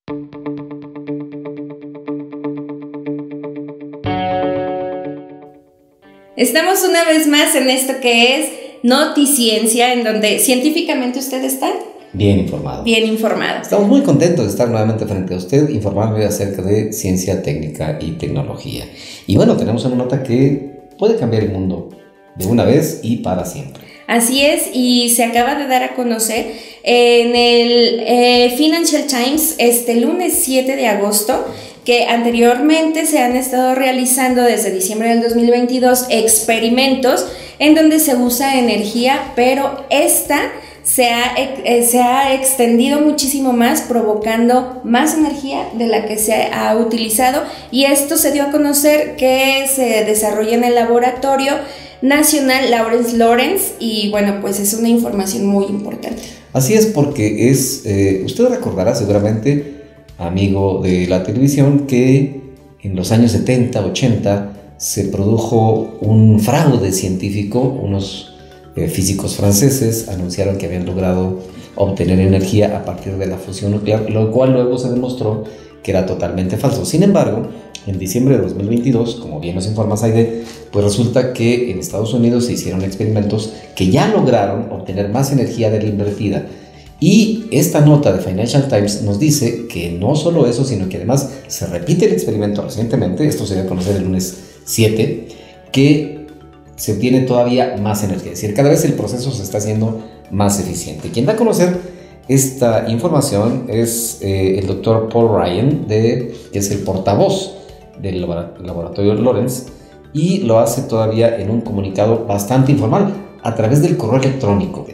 Estamos una vez más en esto que es Noticiencia, en donde científicamente usted está bien informado. Bien informado. Estamos muy contentos de estar nuevamente frente a usted, informarle acerca de ciencia, técnica y tecnología. Y bueno, tenemos una nota que puede cambiar el mundo de una vez y para siempre. Así es, y se acaba de dar a conocer en el Financial Times este lunes 7 de agosto que anteriormente se han estado realizando desde diciembre del 2022 experimentos en donde se usa energía, pero esta se ha extendido muchísimo más, provocando más energía de la que se ha utilizado, y esto se dio a conocer que se desarrolla en el Laboratorio Nacional Lawrence, y bueno, pues es una información muy importante. Así es, porque usted recordará seguramente, amigo de la televisión, que en los años 70, 80 se produjo un fraude científico. Unos físicos franceses anunciaron que habían logrado obtener energía a partir de la fusión nuclear, lo cual luego se demostró que era totalmente falso. Sin embargo, en diciembre de 2022, como bien nos informa Saide, pues resulta que en Estados Unidos se hicieron experimentos que ya lograron obtener más energía de la invertida. Y esta nota de Financial Times nos dice que no solo eso, sino que además se repite el experimento recientemente, esto se dio a conocer el lunes 7, que se obtiene todavía más energía, es decir, cada vez el proceso se está haciendo más eficiente. Quien da a conocer esta información es el doctor Paul Ryan, que es el portavoz del laboratorio Lawrence, y lo hace todavía en un comunicado bastante informal a través del correo electrónico.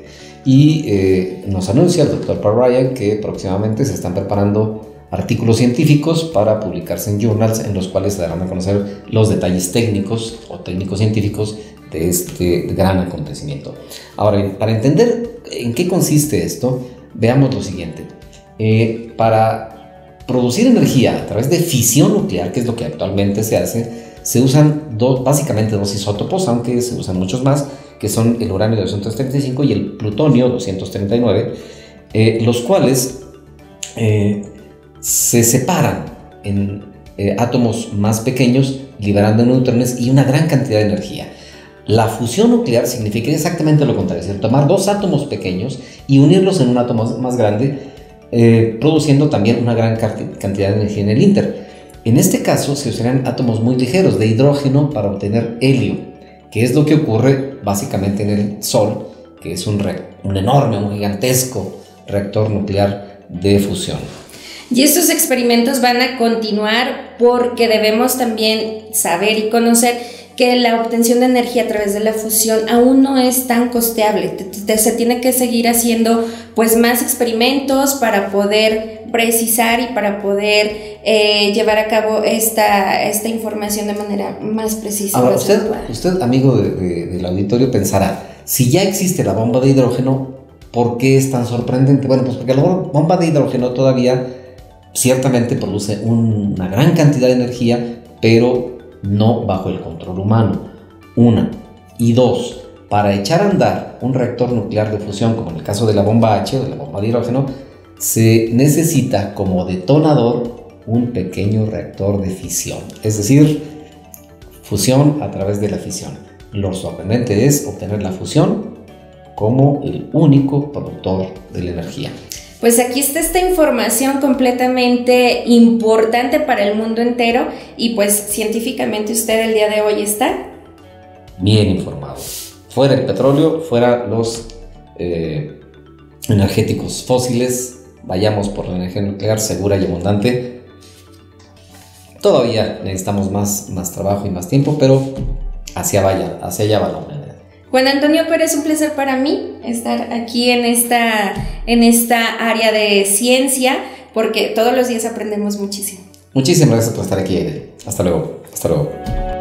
Y nos anuncia el doctor Paul Ryan que próximamente se están preparando artículos científicos para publicarse en journals, en los cuales se darán a conocer los detalles técnicos o técnicos científicos de este gran acontecimiento. Ahora bien, para entender en qué consiste esto, veamos lo siguiente. Para producir energía a través de fisión nuclear, que es lo que actualmente se hace, se usan básicamente dos isótopos, aunque se usan muchos más, que son el uranio 235 y el plutonio 239, los cuales se separan en átomos más pequeños, liberando neutrones y una gran cantidad de energía. La fusión nuclear significa exactamente lo contrario, es decir, tomar dos átomos pequeños y unirlos en un átomo más grande, produciendo también una gran cantidad de energía en el inter. En este caso se usarían átomos muy ligeros de hidrógeno para obtener helio, que es lo que ocurre básicamente en el Sol, que es un enorme, un gigantesco reactor nuclear de fusión. Y estos experimentos van a continuar porque debemos también saber y conocer que la obtención de energía a través de la fusión aún no es tan costeable. Se tiene que seguir haciendo pues más experimentos para poder precisar y para poder llevar a cabo esta información de manera más precisa. Ahora, usted amigo del auditorio, pensará, si ya existe la bomba de hidrógeno, ¿por qué es tan sorprendente? Bueno, pues porque la bomba de hidrógeno todavía ciertamente produce una gran cantidad de energía, pero no bajo el control humano. Una. Y dos, para echar a andar un reactor nuclear de fusión, como en el caso de la bomba H o de la bomba de hidrógeno, se necesita como detonador un pequeño reactor de fisión, es decir, fusión a través de la fisión. Lo sorprendente es obtener la fusión como el único productor de la energía. Pues aquí está esta información completamente importante para el mundo entero, y pues científicamente usted el día de hoy está bien informado. Fuera el petróleo, fuera los energéticos fósiles, vayamos por la energía nuclear segura y abundante. Todavía necesitamos más trabajo y más tiempo, pero hacia allá va la humanidad. Juan Antonio Pérez, es un placer para mí estar aquí en esta área de ciencia, porque todos los días aprendemos muchísimo. Muchísimas gracias por estar aquí, Aide. Hasta luego. Hasta luego.